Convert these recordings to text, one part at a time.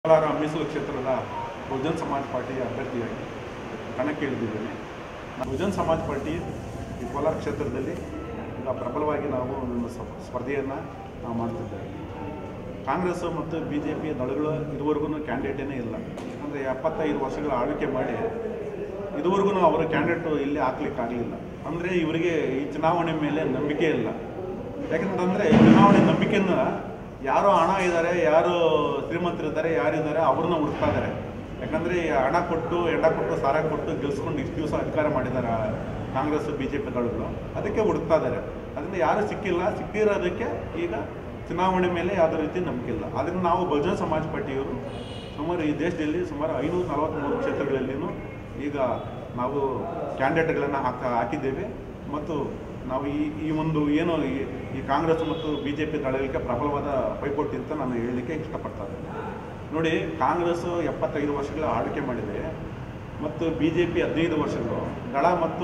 ಕೋಲಾರ ಮೀಸಲು ಕ್ಷೇತ್ರದ ಬಹುಜನ್ ಸಮಾಜ್ ಪಾರ್ಟಿಯ ಅಭ್ಯರ್ಥಿಯಾಗಿ ಕಣಕ್ಕೆ ಇಳಿದಿದ್ದೇನೆ. ಬಹುಜನ್ ಸಮಾಜ್ ಪಾರ್ಟಿ ಈ ಕೋಲಾರ ಕ್ಷೇತ್ರದಲ್ಲಿ ಈಗ ಪ್ರಬಲವಾಗಿ ನಾವು ಒಂದು ಸ್ಪರ್ಧೆಯನ್ನು ನಾವು ಮಾಡ್ತಿದ್ದೇವೆ. ಕಾಂಗ್ರೆಸ್ ಮತ್ತು BJP ದಳಗಳು ಇದುವರೆಗೂ ಕ್ಯಾಂಡಿಡೇಟೇ ಇಲ್ಲ. ಅಂದರೆ 75 ವರ್ಷಗಳ ಆಳ್ವಿಕೆ ಮಾಡಿ ಇದುವರೆಗೂ ಅವರ ಕ್ಯಾಂಡಿಡೇಟು ಇಲ್ಲಿ ಹಾಕ್ಲಿಕ್ಕಾಗಲಿಲ್ಲ. ಅಂದರೆ ಇವರಿಗೆ ಈ ಚುನಾವಣೆ ಮೇಲೆ ನಂಬಿಕೆ ಇಲ್ಲ. ಯಾಕೆಂತಂದರೆ ಚುನಾವಣೆ ನಂಬಿಕೆಯನ್ನು ಯಾರು ಹಣ ಇದ್ದಾರೆ, ಯಾರು ಶ್ರೀಮಂತರಿದ್ದಾರೆ, ಯಾರಿದ್ದಾರೆ ಅವ್ರನ್ನ ಹುಡುಕ್ತಾ ಇದ್ದಾರೆ. ಯಾಕಂದರೆ ಹಣ ಕೊಟ್ಟು ಎಂಡ ಕೊಟ್ಟು ಸಾರ ಕೊಟ್ಟು ಗೆಲ್ಸ್ಕೊಂಡು ಇಷ್ಟು ದಿವಸ ಅಧಿಕಾರ ಮಾಡಿದ್ದಾರೆ ಕಾಂಗ್ರೆಸ್ BJP ದಳಗಳು, ಅದಕ್ಕೆ ಹುಡುಕ್ತಾ ಇದ್ದಾರೆ. ಅದರಿಂದ ಯಾರು ಸಿಕ್ಕಿಲ್ಲ. ಸಿಕ್ಕಿರೋದಕ್ಕೆ ಈಗ ಚುನಾವಣೆ ಮೇಲೆ ಯಾವುದೇ ರೀತಿ ನಂಬಿಕೆ ಇಲ್ಲ. ಅದನ್ನು ನಾವು ಬಹುಜನ್ ಸಮಾಜ್ ಪಾರ್ಟಿಯವರು ಸುಮಾರು ಈ ದೇಶದಲ್ಲಿ ಸುಮಾರು 543 ಕ್ಷೇತ್ರಗಳಲ್ಲಿಯೂ ಈಗ ನಾವು ಕ್ಯಾಂಡಿಡೇಟ್ಗಳನ್ನು ಹಾಕಿದ್ದೇವೆ. ಮತ್ತು ನಾವು ಈ ಒಂದು ಏನು ಈ ಕಾಂಗ್ರೆಸ್ ಮತ್ತು BJP ದಳಗಳಿಗೆ ಪ್ರಬಲವಾದ ಪೈಪೋಟಿ ಅಂತ ನಾನು ಹೇಳಲಿಕ್ಕೆ ಇಷ್ಟಪಡ್ತಾ ಇದ್ದೇನೆ. ನೋಡಿ, ಕಾಂಗ್ರೆಸ್ 75 ವರ್ಷಗಳ ಆಳ್ವಿಕೆ ಮಾಡಿದೆ ಮತ್ತು BJP 15 ವರ್ಷಗಳು, ದಳ ಮತ್ತು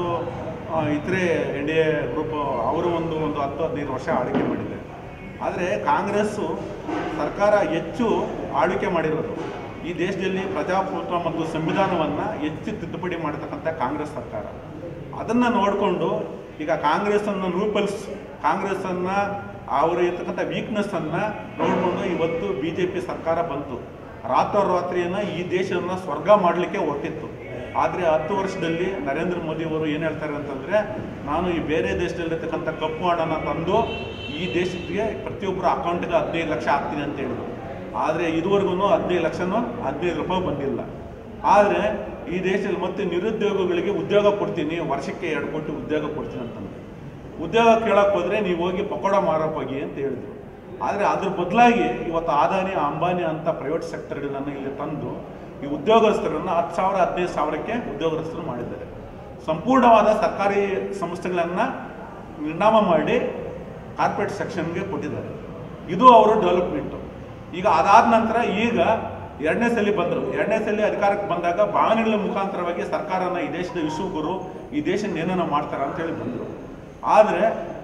ಇತರೆ NDA ಗ್ರೂಪ್ ಅವರು ಒಂದು 10-15 ವರ್ಷ ಆಳ್ವಿಕೆ ಮಾಡಿದೆ. ಆದರೆ ಕಾಂಗ್ರೆಸ್ಸು ಸರ್ಕಾರ ಹೆಚ್ಚು ಆಳ್ವಿಕೆ ಮಾಡಿರೋದು ಈ ದೇಶದಲ್ಲಿ ಪ್ರಜಾಪ್ರಭುತ್ವ ಮತ್ತು ಸಂವಿಧಾನವನ್ನು ಹೆಚ್ಚು ತಿದ್ದುಪಡಿ ಮಾಡತಕ್ಕಂಥ ಕಾಂಗ್ರೆಸ್ ಸರ್ಕಾರ. ಅದನ್ನು ನೋಡಿಕೊಂಡು ಈಗ ಕಾಂಗ್ರೆಸ್ಸನ್ನು ಕಾಂಗ್ರೆಸ್ಸನ್ನು ಅವರ ಇರ್ತಕ್ಕಂಥ ವೀಕ್ನೆಸ್ಸನ್ನು ನೋಡಿಕೊಂಡು ಇವತ್ತು BJP ಸರ್ಕಾರ ಬಂತು. ರಾತ್ರೋರಾತ್ರಿಯನ್ನು ಈ ದೇಶವನ್ನು ಸ್ವರ್ಗ ಮಾಡಲಿಕ್ಕೆ ಹೊರಟಿತ್ತು. ಆದರೆ 10 ವರ್ಷದಲ್ಲಿ ನರೇಂದ್ರ ಮೋದಿ ಅವರು ಏನು ಹೇಳ್ತಾರೆ ಅಂತಂದರೆ, ನಾನು ಈ ಬೇರೆ ದೇಶದಲ್ಲಿರ್ತಕ್ಕಂಥ ಕಪ್ಪು ಹಣನ ತಂದು ಈ ದೇಶಕ್ಕೆ ಪ್ರತಿಯೊಬ್ಬರ ಅಕೌಂಟ್ಗೆ 15 ಲಕ್ಷ ಹಾಕ್ತೀನಿ ಅಂತ ಹೇಳಿದ್ರು. ಆದರೆ ಇದುವರೆಗೂ 15 ಲಕ್ಷನೂ 15 ರೂಪಾಯಿ ಬಂದಿಲ್ಲ. ಆದರೆ ಈ ದೇಶದಲ್ಲಿ ಮತ್ತೆ ನಿರುದ್ಯೋಗಿಗಳಿಗೆ ಉದ್ಯೋಗ ಕೊಡ್ತೀನಿ, ವರ್ಷಕ್ಕೆ 2 ಕೋಟಿ ಉದ್ಯೋಗ ಕೊಡ್ತೀನಿ ಅಂತಂದ್ರೆ, ಉದ್ಯೋಗ ಕೇಳಕ್ಕೆ ಹೋದರೆ ನೀವು ಹೋಗಿ ಪಕೋಡ ಮಾರಕ್ಕೆ ಹೋಗಿ ಅಂತ ಹೇಳಿದ್ರು. ಆದರೆ ಅದ್ರ ಬದಲಾಗಿ ಇವತ್ತು ಅದಾನಿ ಅಂಬಾನಿ ಅಂತ ಪ್ರೈವೇಟ್ ಸೆಕ್ಟರ್ಗಳನ್ನು ಇಲ್ಲಿ ತಂದು ಈ ಉದ್ಯೋಗಸ್ಥರನ್ನು 10,000 15,000ಕ್ಕೆ ಉದ್ಯೋಗಸ್ಥರು ಮಾಡಿದ್ದಾರೆ. ಸಂಪೂರ್ಣವಾದ ಸರ್ಕಾರಿ ಸಂಸ್ಥೆಗಳನ್ನು ನಿರ್ನಾಮ ಮಾಡಿ ಕಾರ್ಪೊರೇಟ್ ಸೆಕ್ಷನ್ಗೆ ಕೊಟ್ಟಿದ್ದಾರೆ. ಇದು ಅವರ ಡೆವಲಪ್ಮೆಂಟು. ಈಗ ಅದಾದ ನಂತರ ಈಗ 2ನೇ ಸಲ ಬಂದರು. 2ನೇ ಸಲ ಅಧಿಕಾರಕ್ಕೆ ಬಂದಾಗ ಭಾವನೆಗಳ ಮುಖಾಂತರವಾಗಿ ಸರ್ಕಾರನ ಈ ದೇಶದ ವಿಶ್ವಗುರು, ಈ ದೇಶನ ಏನನ್ನ ಮಾಡ್ತಾರೆ ಅಂತೇಳಿ ಬಂದರು. ಆದರೆ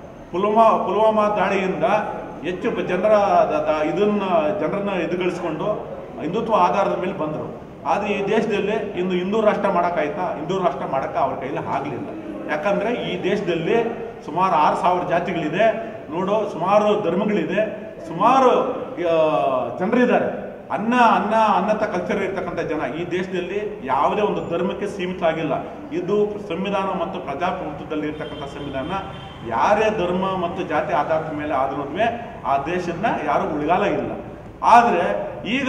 ಪುಲ್ವಾಮಾ ದಾಳಿಯಿಂದ ಹೆಚ್ಚು ಜನರನ್ನ ಎದುರುಗಳಿಸ್ಕೊಂಡು ಹಿಂದುತ್ವ ಆಧಾರದ ಮೇಲೆ ಬಂದರು. ಆದರೆ ಈ ದೇಶದಲ್ಲಿ ಇಂದು ಹಿಂದೂ ರಾಷ್ಟ್ರ ಮಾಡೋಕ್ಕಾಯ್ತಾ? ಹಿಂದೂ ರಾಷ್ಟ್ರ ಮಾಡೋಕ್ಕೆ ಅವ್ರ ಕೈಲಿ ಆಗಲಿಲ್ಲ. ಯಾಕಂದರೆ ಈ ದೇಶದಲ್ಲಿ ಸುಮಾರು 6,000 ಜಾತಿಗಳಿದೆ, ನೋಡು, ಸುಮಾರು ಧರ್ಮಗಳಿದೆ, ಸುಮಾರು ಜನರಿದ್ದಾರೆ. ಅನ್ನತ ಕಲ್ಚರ್ ಇರ್ತಕ್ಕಂಥ ಜನ ಈ ದೇಶದಲ್ಲಿ ಯಾವುದೇ ಒಂದು ಧರ್ಮಕ್ಕೆ ಸೀಮಿತ ಆಗಿಲ್ಲ. ಇದು ಸಂವಿಧಾನ ಮತ್ತು ಪ್ರಜಾಪ್ರಭುತ್ವದಲ್ಲಿ ಇರ್ತಕ್ಕಂಥ ಸಂವಿಧಾನ. ಯಾರೇ ಧರ್ಮ ಮತ್ತು ಜಾತಿ ಆಧಾರದ ಮೇಲೆ ಆದ್ರೂ ಆ ದೇಶನ ಯಾರು ಉಳಿಗಾಲ ಇಲ್ಲ. ಆದರೆ ಈಗ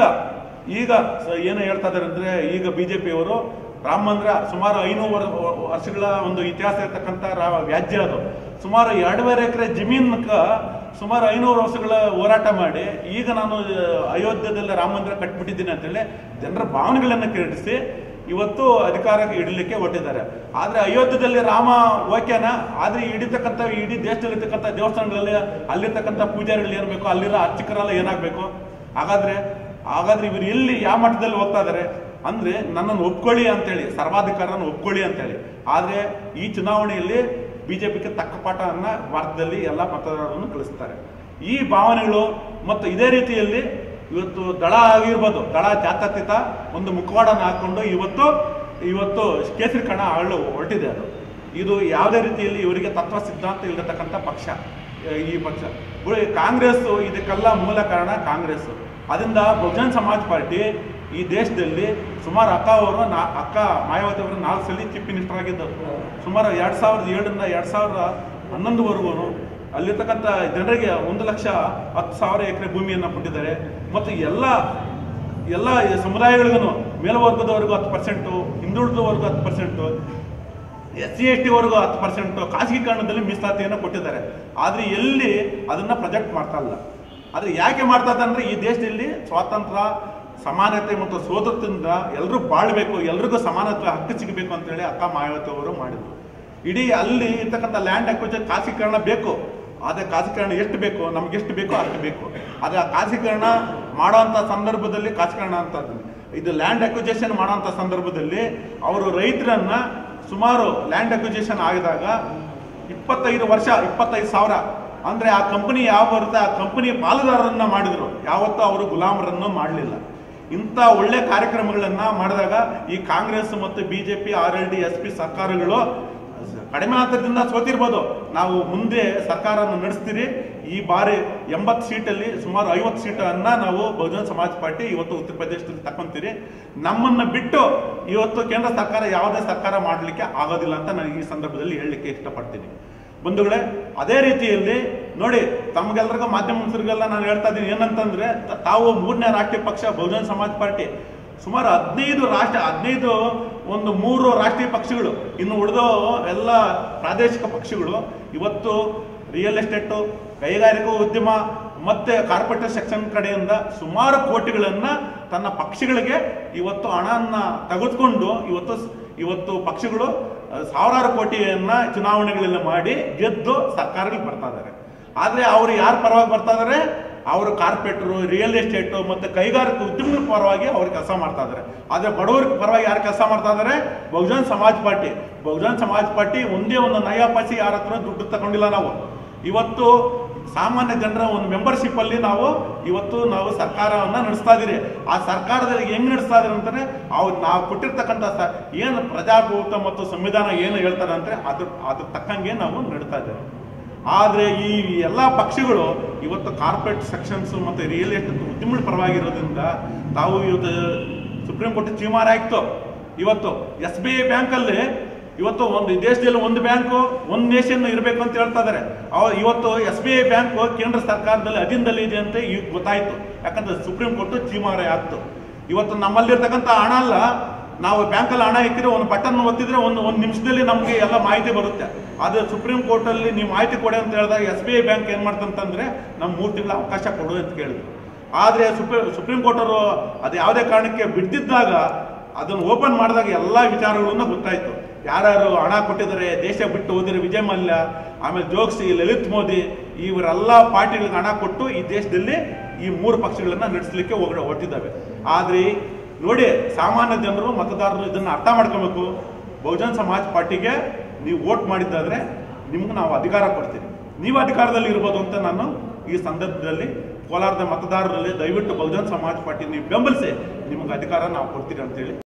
ಏನು ಹೇಳ್ತಾ ಇದ್ದಾರೆ ಅಂದರೆ, ಈಗ BJP ಅವರು ರಾಮ ಮಂದಿರ ಸುಮಾರು 500 ವರ್ಷಗಳ ಒಂದು ಇತಿಹಾಸ ಇರ್ತಕ್ಕಂಥ ವ್ಯಾಜ್ಯ ಅದು. ಸುಮಾರು 2.5 ಎಕರೆ ಜಮೀನಕ್ಕೆ ಸುಮಾರು 500 ವರ್ಷಗಳ ಹೋರಾಟ ಮಾಡಿ ಈಗ ನಾನು ಅಯೋಧ್ಯೆಯಲ್ಲಿ ರಾಮ ಮಂದಿರ ಕಟ್ಬಿಟ್ಟಿದ್ದೀನಿ ಅಂತೇಳಿ ಜನರ ಭಾವನೆಗಳನ್ನು ಕೆರಳಿಸಿ ಇವತ್ತು ಅಧಿಕಾರಕ್ಕೆ ಇಡಲಿಕ್ಕೆ ಹೊರಟಿದ್ದಾರೆ. ಆದರೆ ಅಯೋಧ್ಯೆಯಲ್ಲಿ ರಾಮ ಓಕೆನಾ? ಆದರೆ ಇಡೀ ದೇಶದಲ್ಲಿರ್ತಕ್ಕಂಥ ದೇವಸ್ಥಾನಗಳಲ್ಲಿ ಅಲ್ಲಿರ್ತಕ್ಕಂಥ ಪೂಜಾರಿಗಳು ಏನ್ಬೇಕು, ಅಲ್ಲಿರೋ ಅರ್ಚಕರೆಲ್ಲ ಏನಾಗಬೇಕು? ಹಾಗಾದ್ರೆ ಇವರು ಎಲ್ಲಿ ಯಾವ ಮಟ್ಟದಲ್ಲಿ ಹೋಗ್ತಾ ಇದ್ದಾರೆ ಅಂದರೆ, ನನ್ನನ್ನು ಒಪ್ಕೊಳ್ಳಿ ಅಂತೇಳಿ, ಸರ್ವಾಧಿಕಾರನ ಒಪ್ಕೊಳ್ಳಿ ಅಂತೇಳಿ. ಆದರೆ ಈ ಚುನಾವಣೆಯಲ್ಲಿ BJPಗೆ ತಕ್ಕ ಪಾಠವನ್ನು ಭಾರತದಲ್ಲಿ ಎಲ್ಲ ಮತದಾರರನ್ನು ಕಳಿಸ್ತಾರೆ. ಈ ಭಾವನೆಗಳು ಮತ್ತು ಇದೇ ರೀತಿಯಲ್ಲಿ ಇವತ್ತು ದಳ ಆಗಿರ್ಬೋದು, ದಳ ಜಾತ್ಯತೀತ ಒಂದು ಮುಖವಾಡನ ಹಾಕ್ಕೊಂಡು ಇವತ್ತು ಕೇಸರಿ ಕಣ ಆಳಲು ಹೊರಟಿದೆ. ಇದು ಯಾವುದೇ ರೀತಿಯಲ್ಲಿ ಇವರಿಗೆ ತತ್ವ ಸಿದ್ಧಾಂತ ಇರತಕ್ಕಂಥ ಪಕ್ಷ ಈ ಪಕ್ಷ. ಕಾಂಗ್ರೆಸ್ಸು ಇದಕ್ಕೆಲ್ಲ ಮೂಲ ಕಾರಣ ಕಾಂಗ್ರೆಸ್ಸು. ಅದರಿಂದ ಬಹುಜನ್ ಸಮಾಜ್ ಪಾರ್ಟಿ ಈ ದೇಶದಲ್ಲಿ ಸುಮಾರು ಅಕ್ಕ ಮಾಯಾವತಿ ಅವರು 4 ಸಲ ಚೀಫ್ ಮಿನಿಸ್ಟರ್ ಆಗಿದ್ದರು. ಸುಮಾರು 2007ರಿಂದ 2011ವರೆಗೂ ಅಲ್ಲಿರ್ತಕ್ಕಂಥ ಜನರಿಗೆ 1,10,000 ಎಕರೆ ಭೂಮಿಯನ್ನು ಕೊಟ್ಟಿದ್ದಾರೆ. ಮತ್ತು ಎಲ್ಲ ಸಮುದಾಯಗಳಿಗೂ, ಮೇಲ್ವರ್ಗದವರೆಗೂ 10%, ಹಿಂದುಳಿದವರೆಗೂ 10%, SC/ST ವರೆಗೂ 10%, ಖಾಸಗೀಕರಣದಲ್ಲಿ ಮೀಸಲಾತಿಯನ್ನು ಕೊಟ್ಟಿದ್ದಾರೆ. ಆದರೆ ಎಲ್ಲಿ ಅದನ್ನು ಪ್ರೊಜೆಕ್ಟ್ ಮಾಡ್ತಾ ಇಲ್ಲ. ಆದರೆ ಯಾಕೆ ಮಾಡ್ತಾ ಇದ್ದಾರೆ ಅಂದರೆ, ಈ ದೇಶದಲ್ಲಿ ಸ್ವಾತಂತ್ರ್ಯ, ಸಮಾನತೆ ಮತ್ತು ಸೋದರದಿಂದ ಎಲ್ಲರೂ ಬಾಳಬೇಕು, ಎಲ್ರಿಗೂ ಸಮಾನತ್ವ ಹಕ್ಕು ಸಿಗಬೇಕು ಅಂತೇಳಿ ಅಕ್ಕ ಮಾಯಾವತಿ ಅವರು ಮಾಡಿದರು. ಇಡೀ ಅಲ್ಲಿ ಇರ್ತಕ್ಕಂಥ ಲ್ಯಾಂಡ್ ಅಕ್ವಿಜಿಷನ್ ಖಾಸಗೀಕರಣ ಬೇಕು. ಆದರೆ ಖಾಸಗೀಕರಣ ಎಷ್ಟು ಬೇಕು, ನಮ್ಗೆ ಎಷ್ಟು ಬೇಕೋ ಅಷ್ಟು ಬೇಕು. ಆದರೆ ಆ ಖಾಸಗೀಕರಣ ಮಾಡೋಂಥ ಸಂದರ್ಭದಲ್ಲಿ ಖಾಸಗೀಕರಣ ಅಂತದ್ದು ಇದು ಲ್ಯಾಂಡ್ ಅಕ್ವಿಜಿಷನ್ ಮಾಡೋಂಥ ಸಂದರ್ಭದಲ್ಲಿ ಅವರು ರೈತರನ್ನು ಸುಮಾರು ಲ್ಯಾಂಡ್ ಅಕ್ವಿಜಿಷನ್ ಆಗಿದಾಗ 25 ವರ್ಷ 25,000 ಅಂದರೆ ಆ ಕಂಪನಿ ಯಾವ ಬರುತ್ತೆ ಆ ಕಂಪನಿ ಪಾಲುದಾರರನ್ನು ಮಾಡಿದರು, ಯಾವತ್ತೂ ಅವರು ಗುಲಾಮರನ್ನು ಮಾಡಲಿಲ್ಲ. ಇಂಥ ಒಳ್ಳೆ ಕಾರ್ಯಕ್ರಮಗಳನ್ನ ಮಾಡಿದಾಗ ಈ ಕಾಂಗ್ರೆಸ್ ಮತ್ತು ಬಿಜೆಪಿ RLD SP ಸರ್ಕಾರಗಳು ಕಡಿಮೆ ಅಂತರದಿಂದ ಸೋತಿರ್ಬೋದು, ನಾವು ಮುಂದೆ ಸರ್ಕಾರವನ್ನು ನಡೆಸ್ತೀರಿ. ಈ ಬಾರಿ 80 ಸೀಟಲ್ಲಿ ಸುಮಾರು 50 ಸೀಟನ್ನು ನಾವು ಬಹುಜನ ಸಮಾಜ್ ಪಾರ್ಟಿ ಇವತ್ತು ಉತ್ತರ ಪ್ರದೇಶದಲ್ಲಿ ತಕೊಂತೀರಿ. ನಮ್ಮನ್ನು ಬಿಟ್ಟು ಇವತ್ತು ಕೇಂದ್ರ ಸರ್ಕಾರ ಯಾವುದೇ ಸರ್ಕಾರ ಮಾಡಲಿಕ್ಕೆ ಆಗೋದಿಲ್ಲ ಅಂತ ನಾನು ಈ ಸಂದರ್ಭದಲ್ಲಿ ಹೇಳಲಿಕ್ಕೆ ಇಷ್ಟಪಡ್ತೀನಿ. ಬಂಧುಗಳೇ, ಅದೇ ರೀತಿಯಲ್ಲಿ ನೋಡಿ, ತಮಗೆಲ್ಲರಿಗೂ ಮಾಧ್ಯಮ ಮಿತ್ರರಿಗೆಲ್ಲ ನಾನು ಹೇಳ್ತಾ ಇದ್ದೀನಿ ಏನಂತಂದ್ರೆ, ತಾವು 3ನೇ ರಾಷ್ಟ್ರೀಯ ಪಕ್ಷ ಬಹುಜನ ಸಮಾಜ್ ಪಾರ್ಟಿ ಸುಮಾರು 15 ಒಂದು 3 ರಾಷ್ಟ್ರೀಯ ಪಕ್ಷಗಳು, ಇನ್ನು ಉಳಿದ ಎಲ್ಲ ಪ್ರಾದೇಶಿಕ ಪಕ್ಷಗಳು ಇವತ್ತು ರಿಯಲ್ ಎಸ್ಟೇಟು, ಕೈಗಾರಿಕಾ ಉದ್ಯಮ ಮತ್ತೆ ಕಾರ್ಪೊರೇಟ್ ಸೆಕ್ಷನ್ ಕಡೆಯಿಂದ ಸುಮಾರು ಕೋಟಿಗಳನ್ನ ತನ್ನ ಪಕ್ಷಗಳಿಗೆ ಇವತ್ತು ಹಣನ್ನ ತೆಗೆದುಕೊಂಡು ಇವತ್ತು ಪಕ್ಷಗಳು ಸಾವಿರಾರು ಕೋಟಿಯನ್ನ ಚುನಾವಣೆಗಳಲ್ಲಿ ಮಾಡಿ ಗೆದ್ದು ಸರ್ಕಾರಗಳಿಗೆ ಬರ್ತಾ ಇದ್ದಾರೆ. ಆದ್ರೆ ಅವರು ಯಾರ ಪರವಾಗಿ ಬರ್ತಾ ಇದಾರೆ? ಅವರು ಕಾರ್ಪೊರೇಟರು, ರಿಯಲ್ ಎಸ್ಟೇಟು ಮತ್ತು ಕೈಗಾರಿಕಾ ಉದ್ಯಮಗಳ ಪರವಾಗಿ ಅವ್ರು ಕೆಲಸ ಮಾಡ್ತಾ ಇದ್ದಾರೆ. ಆದರೆ ಬಡವರ ಪರವಾಗಿ ಯಾರು ಕೆಲಸ ಮಾಡ್ತಾ ಇದ್ದಾರೆ? ಬಹುಜನ ಸಮಾಜ್ ಪಾರ್ಟಿ. ಬಹುಜನ ಸಮಾಜ್ ಪಾರ್ಟಿ ಒಂದೇ ಒಂದು ನಯಾಪೈಸೆ ಯಾರ ಹತ್ರ ದುಡ್ಡು ತಗೊಂಡಿಲ್ಲ. ನಾವು ಇವತ್ತು ಸಾಮಾನ್ಯ ಜನರ ಒಂದು ಮೆಂಬರ್ಶಿಪ್ ಅಲ್ಲಿ ನಾವು ಸರ್ಕಾರವನ್ನ ನಡೆಸ್ತಾ ಇದೀರಿ. ಆ ಸರ್ಕಾರದಲ್ಲಿ ಹೆಂಗ್ ನಡೆಸ್ತಾ ಇದ್ರೆ ಅಂತಾನೆ ನಾವು ಕೊಟ್ಟಿರ್ತಕ್ಕಂಥ ಏನು ಪ್ರಜಾಪ್ರಭುತ್ವ ಮತ್ತು ಸಂವಿಧಾನ ಏನು ಹೇಳ್ತಾರೆ ಅಂದ್ರೆ ಅದ್ರ ತಕ್ಕಂಗೆ ನಾವು ನಡ್ತಾ ಇದ್ದೇವೆ. ಆದರೆ ಈ ಎಲ್ಲ ಪಕ್ಷಗಳು ಇವತ್ತು ಕಾರ್ಪೊರೇಟ್ ಸೆಕ್ಷನ್ಸ್ ಮತ್ತು ರಿಯಲ್ ಎಸ್ಟೇಟ್ ಉದ್ಯಮಗಳ ಪರವಾಗಿರೋದ್ರಿಂದ ತಾವು ಇವತ್ತು ಸುಪ್ರೀಂ ಕೋರ್ಟ್ ತೀರ್ಮಾನ ಆಯ್ತು. ಇವತ್ತು SBI ಬ್ಯಾಂಕಲ್ಲಿ ಇವತ್ತು ಒಂದು ದೇಶದಲ್ಲಿ ಒಂದು ಬ್ಯಾಂಕು ಒಂದು ನೇಷನ್ ಇರಬೇಕು ಅಂತ ಹೇಳ್ತಾ ಇದ್ದಾರೆ. ಇವತ್ತು SBI ಬ್ಯಾಂಕ್ ಕೇಂದ್ರ ಸರ್ಕಾರದಲ್ಲಿ ಅಧೀನದಲ್ಲಿ ಇದೆ ಅಂತ ಈಗ ಗೊತ್ತಾಯ್ತು. ಯಾಕಂದ್ರೆ ಸುಪ್ರೀಂ ಕೋರ್ಟ್ ತೀರ್ಮಾನ ಆಗ್ತು. ಇವತ್ತು ನಮ್ಮಲ್ಲಿರ್ತಕ್ಕಂಥ ಹಣ ಅಲ್ಲ, ನಾವು ಬ್ಯಾಂಕಲ್ಲಿ ಹಣ ಇಕ್ಕಿದ್ರೆ ಒಂದು ಬಟನ್ ಒತ್ತಿದ್ರೆ ಒಂದು ನಿಮಿಷದಲ್ಲಿ ನಮಗೆ ಎಲ್ಲ ಮಾಹಿತಿ ಬರುತ್ತೆ. ಆದರೆ ಸುಪ್ರೀಂ ಕೋರ್ಟಲ್ಲಿ ನೀವು ಮಾಹಿತಿ ಕೊಡಿ ಅಂತ ಹೇಳಿದಾಗ SBI ಬ್ಯಾಂಕ್ ಏನು ಮಾಡ್ತಂತಂದ್ರೆ ನಮ್ಮ 3 ತಿಂಗಳ ಅವಕಾಶ ಕೊಡು ಅಂತ ಕೇಳಿದ್ರು. ಆದರೆ ಸುಪ್ರೀಂ ಕೋರ್ಟ್ ಅವರು ಅದು ಯಾವುದೇ ಕಾರಣಕ್ಕೆ ಬಿಡ್ತಿದ್ದಾಗ ಅದನ್ನು ಓಪನ್ ಮಾಡಿದಾಗ ಎಲ್ಲ ವಿಚಾರಗಳನ್ನು ಗೊತ್ತಾಯ್ತು. ಯಾರ್ಯಾರು ಹಣ ಕೊಟ್ಟಿದ್ದಾರೆ, ದೇಶ ಬಿಟ್ಟು ಹೋದರೆ ವಿಜಯ್ ಮಲ್ಯ, ಆಮೇಲೆ ಜೋಗ್ಸಿ, ಲಲಿತ್ ಮೋದಿ, ಇವರೆಲ್ಲ ಪಾರ್ಟಿಗಳಿಗೆ ಹಣ ಕೊಟ್ಟು ಈ ದೇಶದಲ್ಲಿ ಈ 3 ಪಕ್ಷಗಳನ್ನ ನಡೆಸಲಿಕ್ಕೆ ಹೊರಟಿದ್ದಾವೆ. ಆದರೆ ನೋಡಿ, ಸಾಮಾನ್ಯ ಜನರು ಮತದಾರರು ಇದನ್ನು ಅರ್ಥ ಮಾಡ್ಕೋಬೇಕು. ಬಹುಜನ ಸಮಾಜ್ ಪಾರ್ಟಿಗೆ ನೀವು ವೋಟ್ ಮಾಡಿದ್ದಾದ್ರೆ ನಿಮ್ಗೆ ನಾವು ಅಧಿಕಾರ ಕೊಡ್ತೀವಿ, ನೀವು ಅಧಿಕಾರದಲ್ಲಿ ಇರ್ಬೋದು ಅಂತ ನಾನು ಈ ಸಂದರ್ಭದಲ್ಲಿ ಕೋಲಾರದ ಮತದಾರರಲ್ಲಿ ದಯವಿಟ್ಟು ಬಹುಜನ ಸಮಾಜ್ ಪಾರ್ಟಿ ನೀವು ಬೆಂಬಲಿಸಿ, ನಿಮ್ಗೆ ಅಧಿಕಾರ ನಾವು ಕೊಡ್ತೀವಿ ಅಂತೇಳಿ